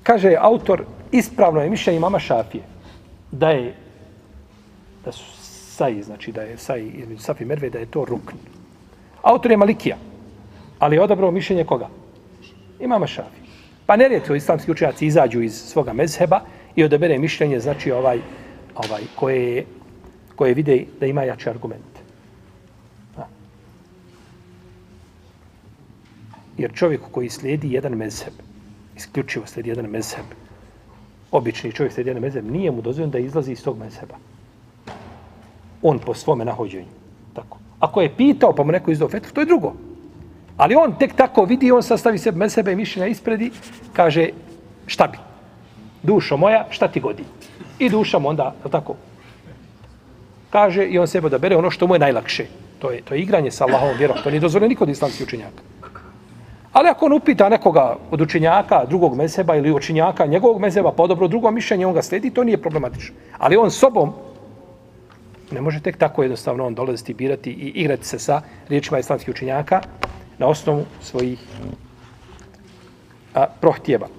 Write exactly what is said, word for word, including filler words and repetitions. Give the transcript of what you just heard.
kaže autor, ispravno je mišljenje imama Šafije, da je, da su saji, znači da je saji između Safi i Merve, da je to rukn. Autor je Malikija, ali je odabrao mišljenje koga? Imama Šafije. Pa nerijetko islamski učenjaci izađu iz svoga mezheba i odabere mišljenje, znači ovaj, ovaj koje, koje vide da ima jače argumente. A. Jer čovjek koji slijedi jedan mezheb, isključivo slijedi jedan mezheb, obični čovjek slijedi jedan mezheb, nije mu dozvoljeno da izlazi iz tog mezheba. On po svome nahođenju. Tako. Ako je pitao pa mu neko izdao fetvu, to je drugo. Ali on tek tako vidi, on sastavi sebe mezhebe i mišljenja ispredi, kaže šta bi? Dušo moja, šta ti godi? I duša mu onda, tako, kaže i on sebe odabere ono što mu je najlakše. To je, to je igranje sa Allahovom vjerom. To nije dozvoljeno niko od islamskih učenjaka. Ali ako on upita nekoga od učenjaka drugog mezheba ili učenjaka njegovog mezheba, pa dobro drugo mišljenje, on ga slijedi, to nije problematično. Ali on sobom ne može tek tako jednostavno on dolaziti, birati i igrati se sa riječima islamskih učenjaka na osnovu svojih a, prohtjeva.